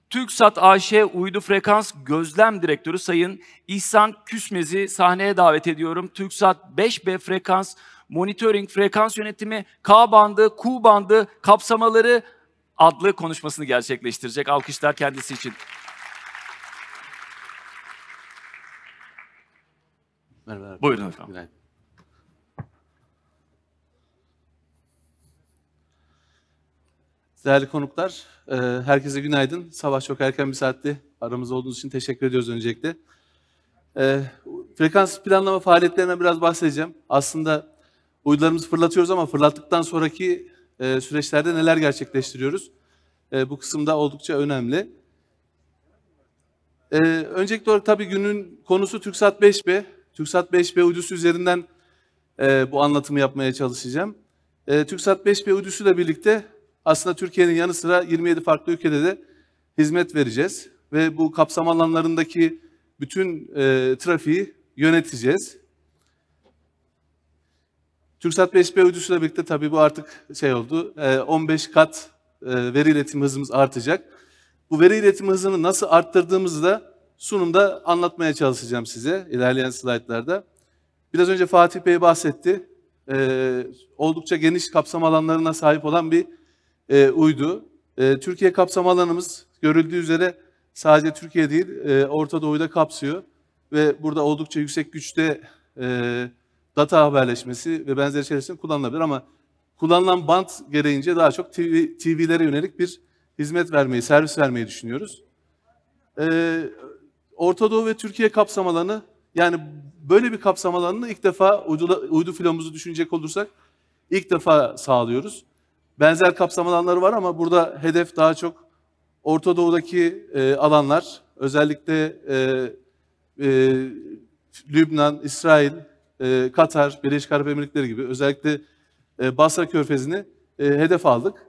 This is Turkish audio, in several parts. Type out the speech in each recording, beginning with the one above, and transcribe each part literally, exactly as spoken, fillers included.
TürkSat A Ş Uydu Frekans Gözlem Direktörü Sayın İhsan Küsmez'i sahneye davet ediyorum. TürkSat beş B Frekans Monitoring Frekans Yönetimi K bandı, Q bandı kapsamaları adlı konuşmasını gerçekleştirecek. Alkışlar kendisi için. Merhaba. Buyurun efendim. Günaydın. Değerli konuklar, herkese günaydın. Sabah çok erken bir saatte aramızda olduğunuz için teşekkür ediyoruz öncelikle. Frekans planlama faaliyetlerine biraz bahsedeceğim. Aslında uydularımızı fırlatıyoruz ama fırlattıktan sonraki süreçlerde neler gerçekleştiriyoruz? Bu kısımda oldukça önemli. Öncelikli olarak tabii günün konusu TürkSat beş B. TürkSat beş B uydusu üzerinden bu anlatımı yapmaya çalışacağım. TürkSat beş B uydusuyla birlikte aslında Türkiye'nin yanı sıra yirmi yedi farklı ülkede de hizmet vereceğiz. Ve bu kapsam alanlarındaki bütün e, trafiği yöneteceğiz. TürkSat beş B uydusuyla birlikte tabii bu artık şey oldu, e, on beş kat e, veri iletim hızımız artacak. Bu veri iletim hızını nasıl arttırdığımızı da sunumda anlatmaya çalışacağım size ilerleyen slaytlarda. Biraz önce Fatih Bey bahsetti. E, oldukça geniş kapsam alanlarına sahip olan bir e, uydu. E, Türkiye kapsam alanımız görüldüğü üzere sadece Türkiye değil, e, Orta Doğu'yu da kapsıyor. Ve burada oldukça yüksek güçte e, data haberleşmesi ve benzeri şeyler için kullanılabilir ama kullanılan bant gereğince daha çok T V, T V'lere yönelik bir hizmet vermeyi, servis vermeyi düşünüyoruz. E, Orta Doğu ve Türkiye kapsam alanı, yani böyle bir kapsam alanını ilk defa uydu, uydu filomuzu düşünecek olursak ilk defa sağlıyoruz. Benzer kapsam alanları var ama burada hedef daha çok Orta Doğu'daki e, alanlar, özellikle e, e, Lübnan, İsrail, e, Katar, Birleşik Arap Emirlikleri gibi özellikle e, Basra Körfezi'ni e, hedef aldık.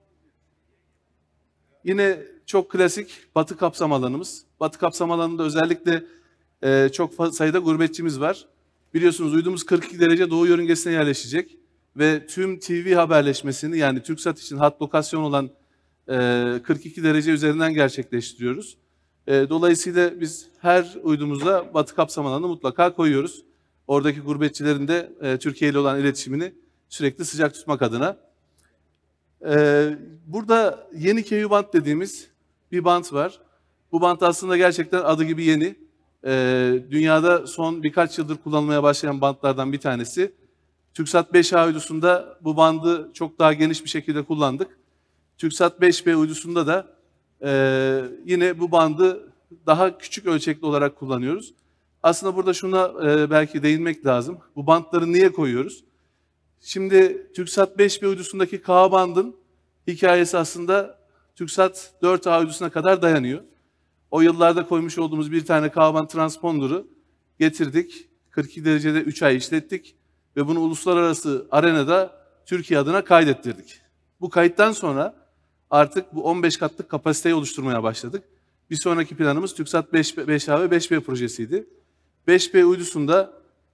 Yine çok klasik Batı kapsam alanımız. Batı kapsam alanında özellikle e, çok sayıda gurbetçimiz var. Biliyorsunuz uydumuz kırk iki derece doğu yörüngesine yerleşecek ve tüm T V haberleşmesini, yani TürkSat için hat lokasyon olan kırk iki derece üzerinden gerçekleştiriyoruz. Dolayısıyla biz her uydumuzda Batı kapsam alanını mutlaka koyuyoruz. Oradaki gurbetçilerin de Türkiye ile olan iletişimini sürekli sıcak tutmak adına. Burada yeni K U band dediğimiz bir band var. Bu band aslında gerçekten adı gibi yeni. Dünyada son birkaç yıldır kullanılmaya başlayan bandlardan bir tanesi. TürkSat beş A uydusunda bu bandı çok daha geniş bir şekilde kullandık. TürkSat beş B uydusunda da e, yine bu bandı daha küçük ölçekli olarak kullanıyoruz. Aslında burada şuna e, belki değinmek lazım. Bu bantları niye koyuyoruz? Şimdi TürkSat beş B uydusundaki K bandın hikayesi aslında TürkSat dört A uydusuna kadar dayanıyor. O yıllarda koymuş olduğumuz bir tane K band transponder'ı getirdik. kırk iki derecede üç ay işlettik ve bunu uluslararası arenada Türkiye adına kaydettirdik. Bu kayıttan sonra artık bu on beş katlık kapasiteyi oluşturmaya başladık. Bir sonraki planımız TürkSat beş A ve beş B projesiydi. beş B uydusunda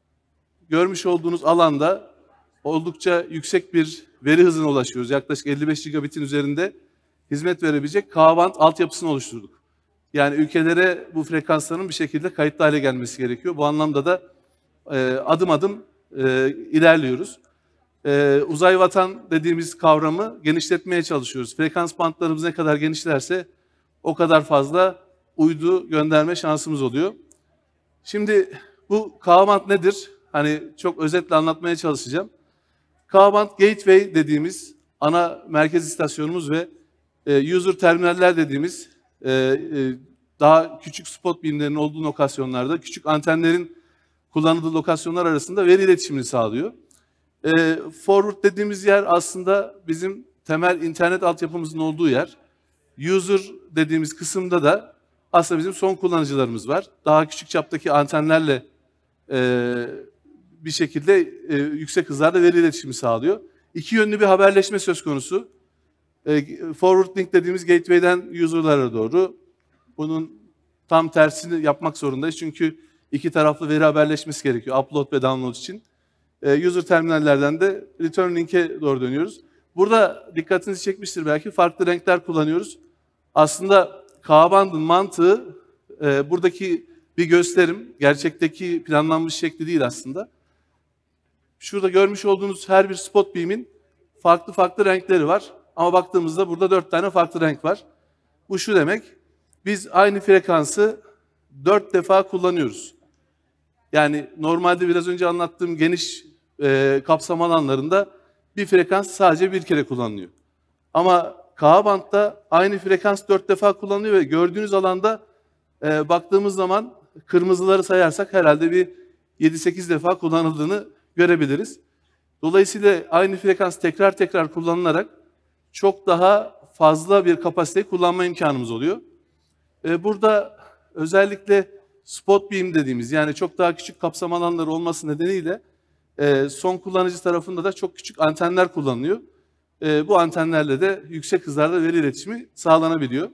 görmüş olduğunuz alanda oldukça yüksek bir veri hızına ulaşıyoruz. Yaklaşık elli beş gigabitin üzerinde hizmet verebilecek K band altyapısını oluşturduk. Yani ülkelere bu frekansların bir şekilde kayıtlı hale gelmesi gerekiyor. Bu anlamda da e, adım adım e, ilerliyoruz. Ee, uzay vatan dediğimiz kavramı genişletmeye çalışıyoruz. Frekans bantlarımız ne kadar genişlerse o kadar fazla uydu gönderme şansımız oluyor. Şimdi bu K band nedir? Hani çok özetle anlatmaya çalışacağım. K band gateway dediğimiz ana merkez istasyonumuz ve e, user terminaller dediğimiz e, e, daha küçük spot birimlerinin olduğu lokasyonlarda küçük antenlerin kullanıldığı lokasyonlar arasında veri iletişimini sağlıyor. E, forward dediğimiz yer aslında bizim temel internet altyapımızın olduğu yer. User dediğimiz kısımda da aslında bizim son kullanıcılarımız var. Daha küçük çaptaki antenlerle e, bir şekilde e, yüksek hızlarda veri iletişimi sağlıyor. İki yönlü bir haberleşme söz konusu. E, forward link dediğimiz gateway'den user'lara doğru. Bunun tam tersini yapmak zorundayız. Çünkü iki taraflı veri haberleşmesi gerekiyor. Upload ve download için. User terminallerden de return link'e doğru dönüyoruz. Burada dikkatinizi çekmiştir belki. Farklı renkler kullanıyoruz. Aslında K-bandın mantığı e, buradaki bir gösterim, gerçekteki planlanmış şekli değil aslında. Şurada görmüş olduğunuz her bir spot beam'in farklı farklı renkleri var. Ama baktığımızda burada dört tane farklı renk var. Bu şu demek, biz aynı frekansı dört defa kullanıyoruz. Yani normalde biraz önce anlattığım geniş e, kapsam alanlarında bir frekans sadece bir kere kullanılıyor. Ama K-band'da aynı frekans dört defa kullanılıyor ve gördüğünüz alanda e, baktığımız zaman kırmızıları sayarsak herhalde bir yedi sekiz defa kullanıldığını görebiliriz. Dolayısıyla aynı frekans tekrar tekrar kullanılarak çok daha fazla bir kapasiteyi kullanma imkanımız oluyor. E, burada özellikle spot beam dediğimiz, yani çok daha küçük kapsam alanları olması nedeniyle e, son kullanıcı tarafında da çok küçük antenler kullanılıyor. E, bu antenlerle de yüksek hızlarda veri iletişimi sağlanabiliyor.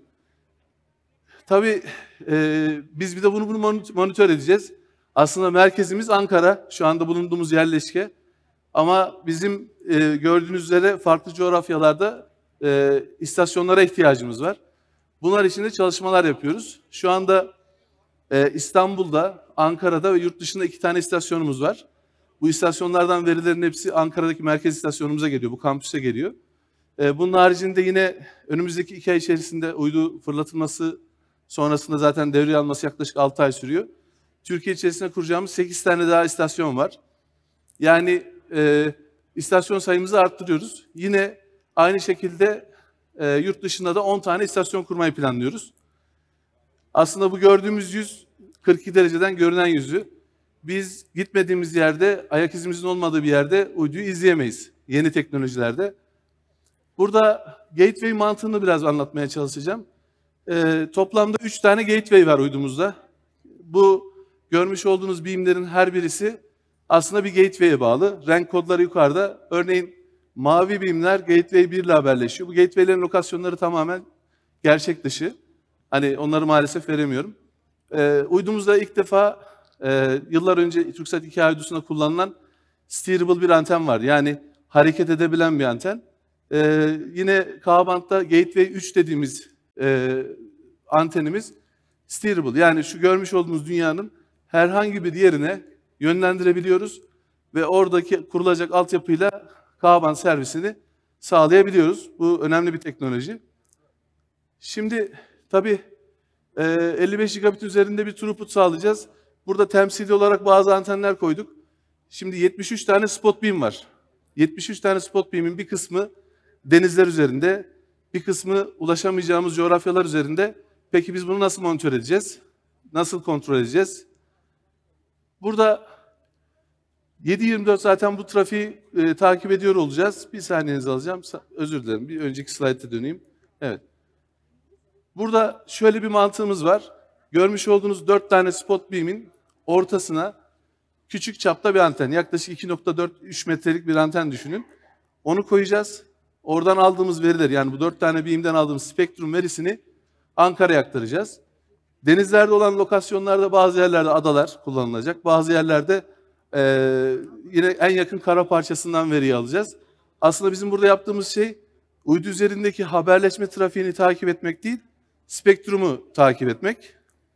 Tabii e, biz bir de bunu, bunu monitör edeceğiz. Aslında merkezimiz Ankara, şu anda bulunduğumuz yerleşke. Ama bizim e, gördüğünüz üzere farklı coğrafyalarda e, istasyonlara ihtiyacımız var. Bunlar için de çalışmalar yapıyoruz. Şu anda e, İstanbul'da, Ankara'da ve yurt dışında iki tane istasyonumuz var. Bu istasyonlardan verilerin hepsi Ankara'daki merkez istasyonumuza geliyor, bu kampüse geliyor. E, bunun haricinde yine önümüzdeki iki ay içerisinde uydu fırlatılması sonrasında zaten devreye alması yaklaşık altı ay sürüyor. Türkiye içerisinde kuracağımız sekiz tane daha istasyon var. Yani e, istasyon sayımızı arttırıyoruz. Yine aynı şekilde e, yurt dışında da on tane istasyon kurmayı planlıyoruz. Aslında bu gördüğümüz yüz kırk iki dereceden görünen yüzü. Biz gitmediğimiz yerde, ayak izimizin olmadığı bir yerde uyduyu izleyemeyiz yeni teknolojilerde. Burada gateway mantığını biraz anlatmaya çalışacağım. E, toplamda üç tane gateway var uydumuzda. Bu görmüş olduğunuz beamlerin her birisi aslında bir gateway'e bağlı. Renk kodları yukarıda. Örneğin mavi beamler gateway bir ile haberleşiyor. Bu gateway'lerin lokasyonları tamamen gerçek dışı. Hani onları maalesef veremiyorum. Ee, uydumuzda ilk defa e, yıllar önce TürkSat iki A uydusunda kullanılan steerable bir anten var. Yani hareket edebilen bir anten. Ee, yine K-band'da gateway üç dediğimiz e, antenimiz steerable. Yani şu görmüş olduğumuz dünyanın herhangi bir yerine yönlendirebiliyoruz ve oradaki kurulacak altyapıyla K-band servisini sağlayabiliyoruz. Bu önemli bir teknoloji. Şimdi tabii e, elli beş gigabit üzerinde bir throughput sağlayacağız. Burada temsili olarak bazı antenler koyduk. Şimdi yetmiş üç tane spot beam var. yetmiş üç tane spot beam'in bir kısmı denizler üzerinde, bir kısmı ulaşamayacağımız coğrafyalar üzerinde. Peki biz bunu nasıl monitör edeceğiz? Nasıl kontrol edeceğiz? Burada yedi yirmi dört zaten bu trafiği e, takip ediyor olacağız. Bir saniyenizi alacağım. Sa- Özür dilerim. Bir önceki slayta döneyim. Evet. Burada şöyle bir mantığımız var. Görmüş olduğunuz dört tane spot beam'in ortasına küçük çapta bir anten. Yaklaşık iki nokta dört üç metrelik bir anten düşünün. Onu koyacağız. Oradan aldığımız verileri, yani bu dört tane beam'den aldığımız spektrum verisini Ankara'ya aktaracağız. Denizlerde olan lokasyonlarda bazı yerlerde adalar kullanılacak. Bazı yerlerde e, yine en yakın kara parçasından veriyi alacağız. Aslında bizim burada yaptığımız şey uydu üzerindeki haberleşme trafiğini takip etmek değil, spektrumu takip etmek.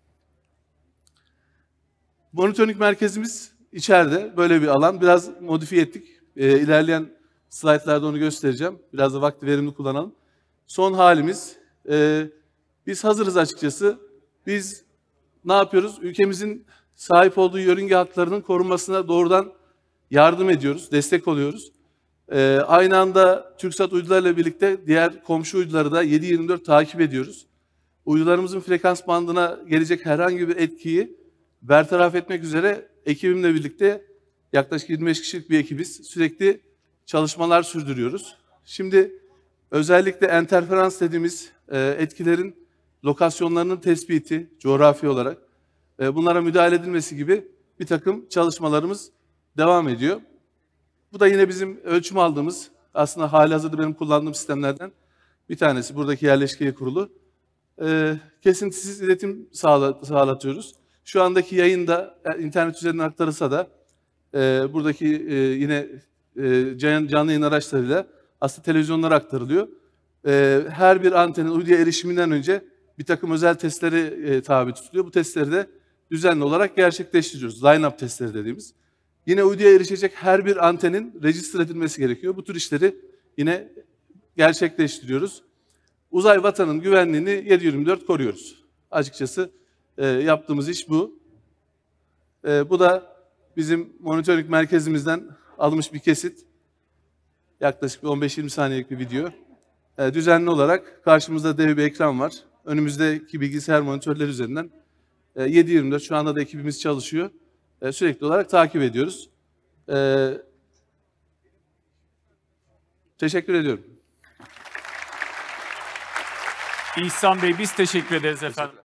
Monitoring merkezimiz içeride, böyle bir alan. Biraz modifiye ettik. E, ilerleyen slaytlarda onu göstereceğim. Biraz da vakti verimli kullanalım. Son halimiz, e, biz hazırız açıkçası. Biz ne yapıyoruz? Ülkemizin sahip olduğu yörünge haklarının korunmasına doğrudan yardım ediyoruz, destek oluyoruz. Ee, aynı anda TürkSat uydularıyla birlikte diğer komşu uyduları da yedi yirmi dört takip ediyoruz. Uydularımızın frekans bandına gelecek herhangi bir etkiyi bertaraf etmek üzere ekibimle birlikte yaklaşık yirmi beş kişilik bir ekibiz. Sürekli çalışmalar sürdürüyoruz. Şimdi özellikle enterferans dediğimiz e, etkilerin lokasyonlarının tespiti, coğrafi olarak e, bunlara müdahale edilmesi gibi bir takım çalışmalarımız devam ediyor. Bu da yine bizim ölçüm aldığımız, aslında halihazırda benim kullandığım sistemlerden bir tanesi. Buradaki yerleşkeye kurulu. E, kesintisiz iletim sağla, sağlatıyoruz. Şu andaki yayın da e, internet üzerinden aktarılsa da e, buradaki e, yine e, canlı yayın araçlarıyla aslında televizyonlara aktarılıyor. E, her bir antenin uyduya erişiminden önce bir takım özel testleri e, tabi tutuluyor. Bu testleri de düzenli olarak gerçekleştiriyoruz. Line-up testleri dediğimiz. Yine uyduya erişecek her bir antenin register edilmesi gerekiyor. Bu tür işleri yine gerçekleştiriyoruz. Uzay vatanın güvenliğini yedi yirmi dört koruyoruz. Açıkçası e, yaptığımız iş bu. E, bu da bizim monitoring merkezimizden alınmış bir kesit. Yaklaşık on beş yirmi saniyelik bir video. E, düzenli olarak karşımızda dev bir ekran var. Önümüzdeki bilgisayar monitörleri üzerinden e, yedi yirmi dört şu anda da ekibimiz çalışıyor. E, sürekli olarak takip ediyoruz. E, teşekkür ediyorum. İhsan Bey biz teşekkür ederiz efendim.